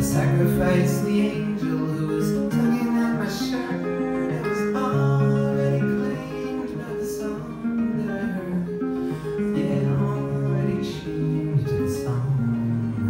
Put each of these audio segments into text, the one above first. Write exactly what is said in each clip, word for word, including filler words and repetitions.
sacrificed the angel who was tugging at my shirt. It was already claimed by the song that I heard. Yeah, already changed to the song I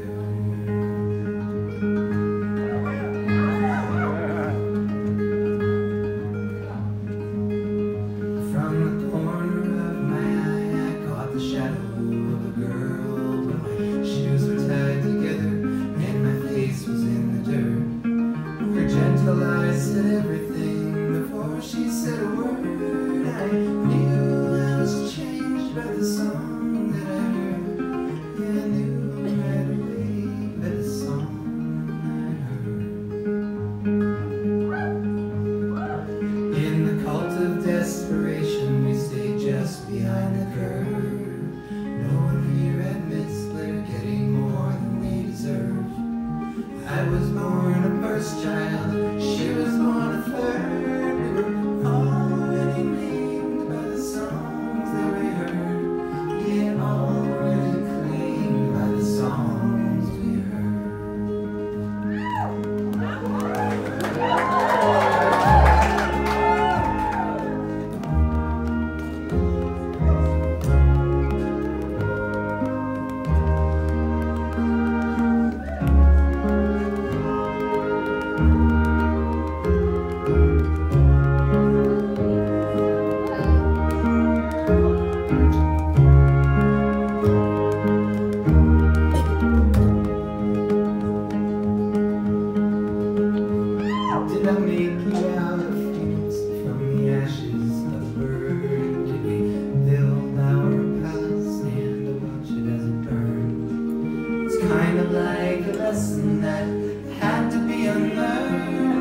heard. From the corner of my eye, I caught the shadow of a girl, but my shoes were tied together and my face was in the dirt. Her gentle eyes said everything before she said a word. I knew I was changed by the song that I heard. Yeah, I knew right away by the song I heard. In the cult of desperation, we stayed just behind the curve. No one here admits they're getting more than they deserve. I was born a first child, she was born a third. We were already named by the songs that we heard. Yeah, already claimed by the songs we heard. Did I make you out of phoenix from the ashes of a bird? Did we build our palace and watch it as it burned? It's kind of like a lesson that had to be unlearned.